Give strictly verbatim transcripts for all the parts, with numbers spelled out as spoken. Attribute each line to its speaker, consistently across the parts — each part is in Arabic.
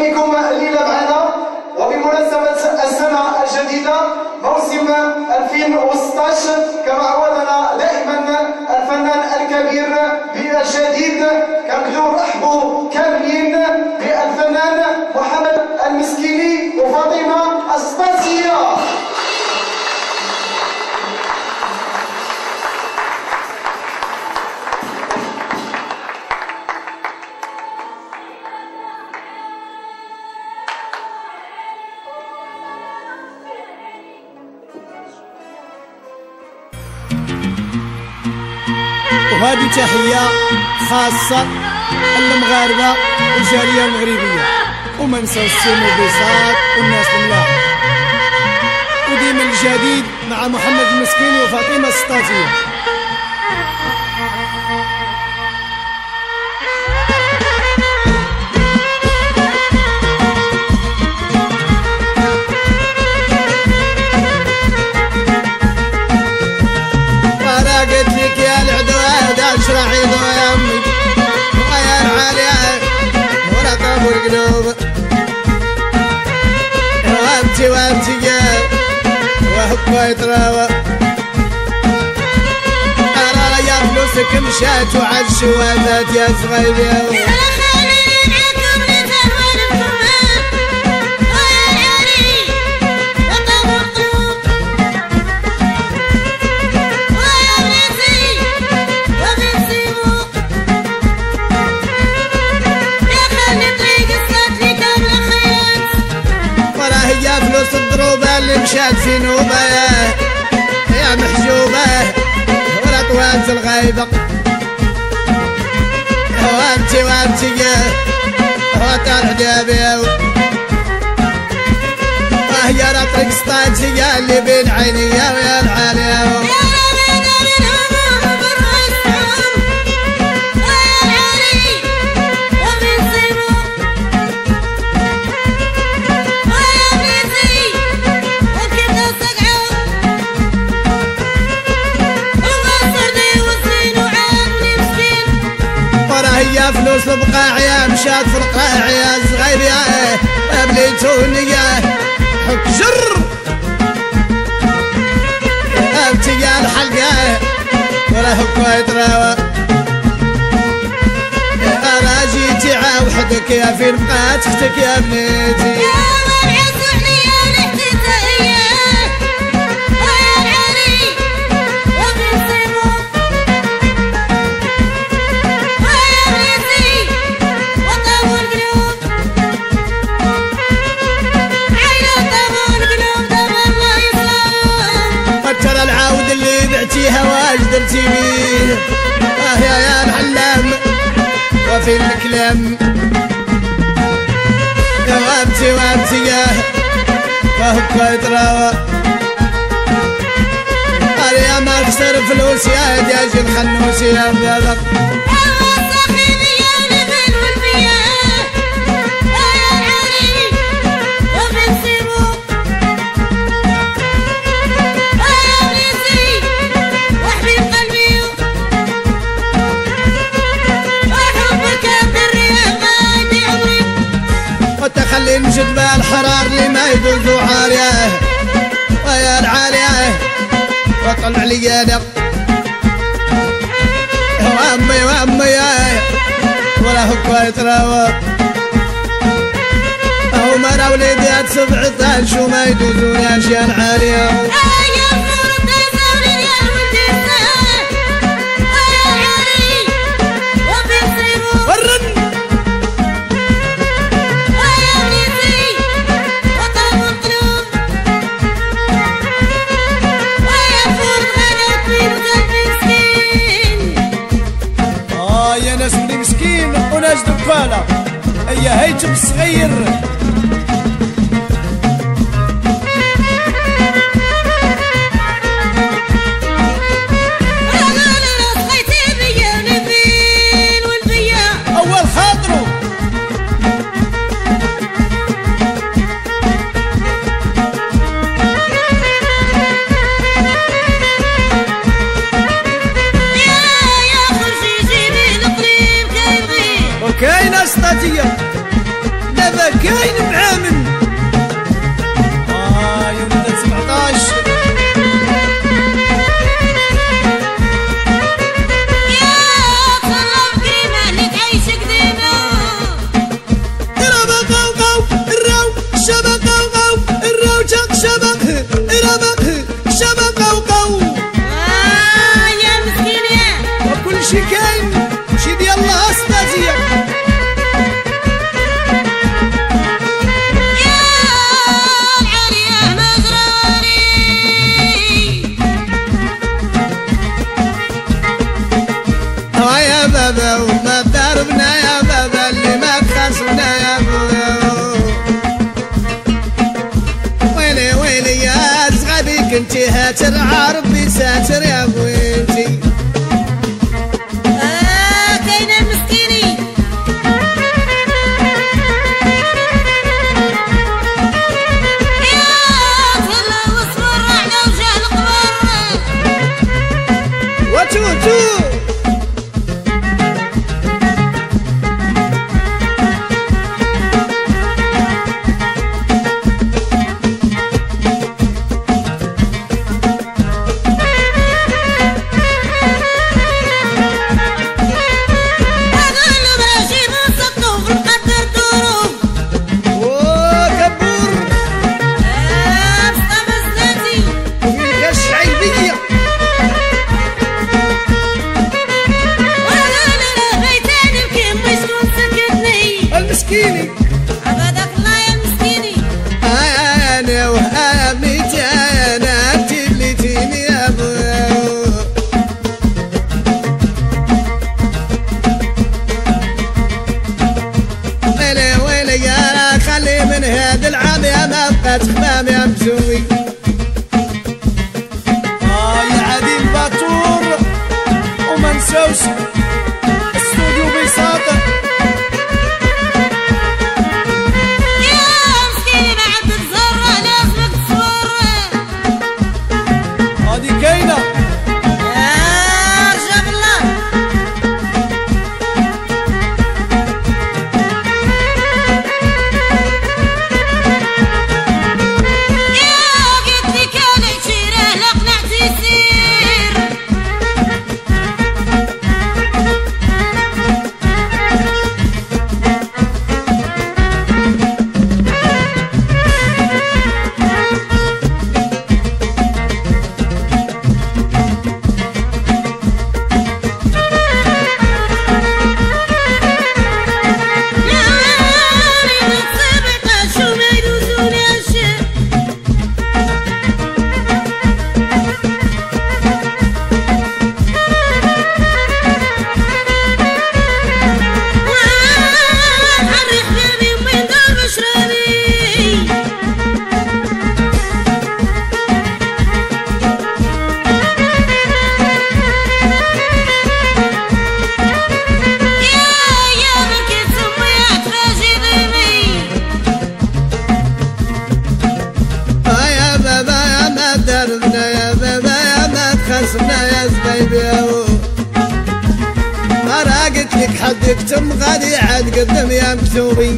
Speaker 1: بكم الليلة معنا وبمناسبة السنة الجديدة موسم ألفين وستطاش كما عودنا دائما الفنان الكبير بالجديد. كنبداو نرحبوا كاملين بالفنان محمد المسكيني وفاطمة السطاسية.
Speaker 2: وهذه تحية خاصة للمغاربة والجالية المغربية، وما نساو السيمو بيصات والناس الملاح، وديما الجديد مع محمد المسكيني وفاطمة السطاسية.
Speaker 3: اشرحي يا امي ويا العالية ولا طاب القلوب وانتي وانتي وهبا يتراوى انا يا فلوسك مشات وعالشواتات يا صغيرة فلوس الضروبة اللي مشات في نوبة يا محجوبة ولا طوالت الغايبة وانتي وانتي وطار حجابي وهي رطرق سطاتي اللي بين عيني ويا العالية يا فلوس البقاع يا مشات في القاع يا صغير يا بليتوني يا حك جر انت يا الحلقة ولا هكا يتراوى انا جيتي عاوحدك يا في بقات اختك يا بنيتي بعتيها واش درتي بيه اه يا يا العلام وفي الكلام يا وابتي وابتي يا وهكا يتراوى قال يا ما خسر فلوس يا دياج الخنوس يا بابا خلي نجد بالحرار اللي ما يدوزو عاليه ويا العاليه وطلع لي انا وامي وامي ولا هكا يتراوى هو مرا وليدات سبعتاش وما يدوزوناش يا العاليه
Speaker 2: ناس اللي مسكين وناس دبالة هيا هيتم صغير أول خاطرو كاينه سطاتيه دابا كاين
Speaker 3: هوا يا بابا وما ضربنا يا بابا اللي ما تخاصمنا يا بابا ويلي ويلي يا صغابي كنتي هاتر عربي ساتر يا بوينتي
Speaker 4: آه كاينة مسكيني يا طلع واصبر على وجه القمر
Speaker 3: وتو تو مسكيني
Speaker 4: عبادك الله يا مسكيني
Speaker 3: انا وهامتي انا تلتيني يا ابويا ويلي ويلي يا خلي من هاد العام يا ما بقات خمام يا مسوي
Speaker 2: اه يا عديل باتور وما نساوش استوديو بساطة كاينة
Speaker 4: يا رجب الله يا قلت لك انا شيره لا قنعتي سير خصمنا يا زبيبي مرا قلت لك حدك تم غادي عاد قدم يا مكتوبي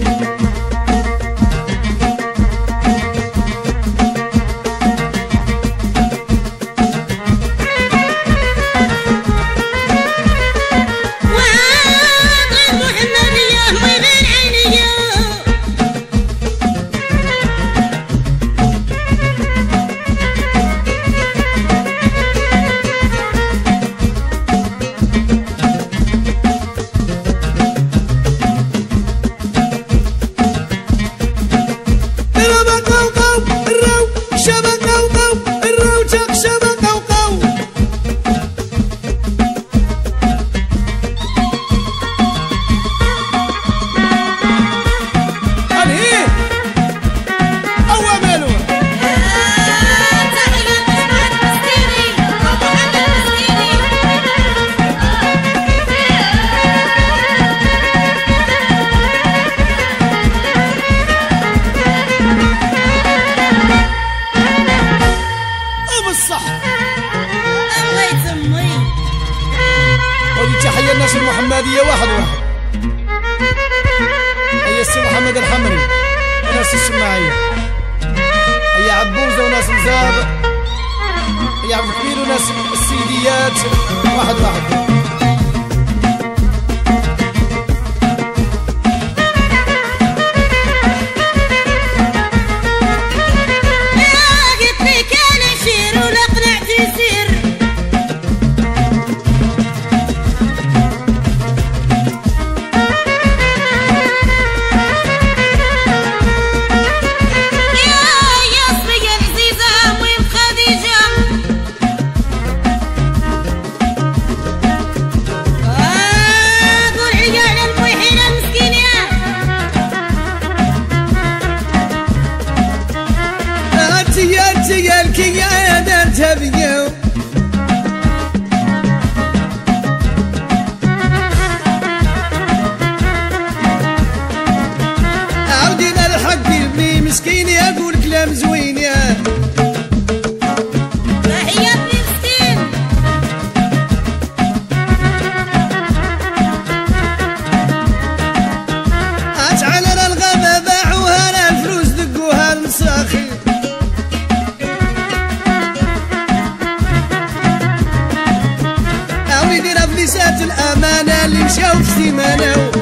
Speaker 4: تحية الناس المحمدية واحد واحد هي السي محمد الحمري وناس الشماعية هي عبوزة وناس مزاب هي عبد الكبير وناس السيديات واحد واحد
Speaker 3: ولاد الامانه اللي مشاو في سيمانه